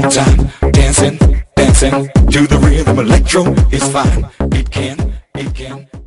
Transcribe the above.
good time. Dancing, dancing to the rhythm. Electro is fine. It can